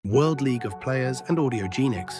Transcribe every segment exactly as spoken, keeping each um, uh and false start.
World League of Players and Audiogenics.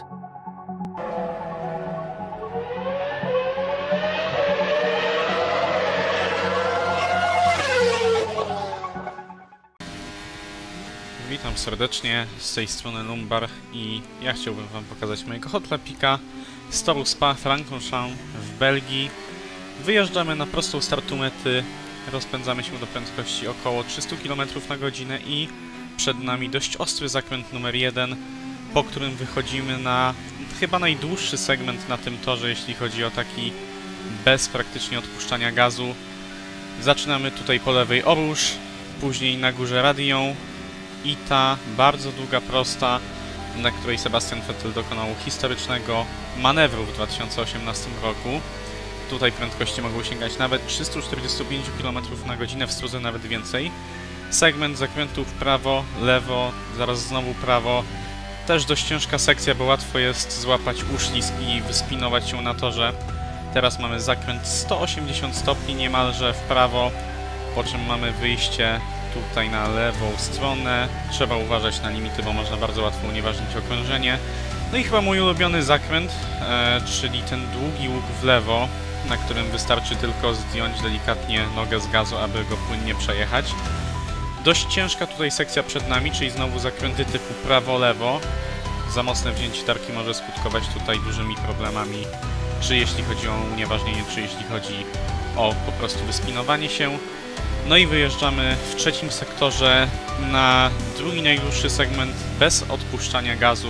Witam serdecznie, z tej strony Lumbar i ja chciałbym wam pokazać mojego hotlapika z toru Spa-Francorchamps w Belgii. Wyjeżdżamy na prostą startu mety, rozpędzamy się do prędkości około trzysta kilometrów na godzinę i przed nami dość ostry zakręt numer jeden, po którym wychodzimy na chyba najdłuższy segment na tym torze, jeśli chodzi o taki bez praktycznie odpuszczania gazu. Zaczynamy tutaj po lewej Oruż, później na górze Radion i ta bardzo długa prosta, na której Sebastian Vettel dokonał historycznego manewru w dwa tysiące osiemnastym roku. Tutaj prędkości mogą sięgać nawet trzysta czterdzieści pięć kilometrów na godzinę, w Struze nawet więcej. Segment zakrętu w prawo, lewo, zaraz znowu prawo. Też dość ciężka sekcja, bo łatwo jest złapać uślizg i wyspinować się na torze. Teraz mamy zakręt sto osiemdziesiąt stopni niemalże w prawo, po czym mamy wyjście tutaj na lewą stronę. Trzeba uważać na limity, bo można bardzo łatwo unieważnić okrążenie. No i chyba mój ulubiony zakręt, e, czyli ten długi łuk w lewo, na którym wystarczy tylko zdjąć delikatnie nogę z gazu, aby go płynnie przejechać. Dość ciężka tutaj sekcja przed nami, czyli znowu zakręty typu prawo-lewo. Za mocne wzięcie tarki może skutkować tutaj dużymi problemami, czy jeśli chodzi o unieważnienie, czy jeśli chodzi o po prostu wyspinowanie się. No i wyjeżdżamy w trzecim sektorze na drugi najdłuższy segment bez odpuszczania gazu,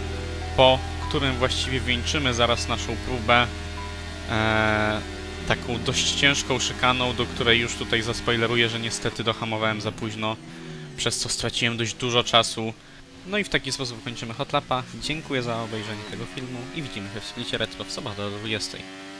po którym właściwie wieńczymy zaraz naszą próbę eee, taką dość ciężką szykaną, do której już tutaj zaspoileruję, że niestety dohamowałem za późno, przez co straciłem dość dużo czasu. No i w taki sposób kończymy hotlapa. Dziękuję za obejrzenie tego filmu i widzimy się w Splicie Retro w sobotę o dwudziestej.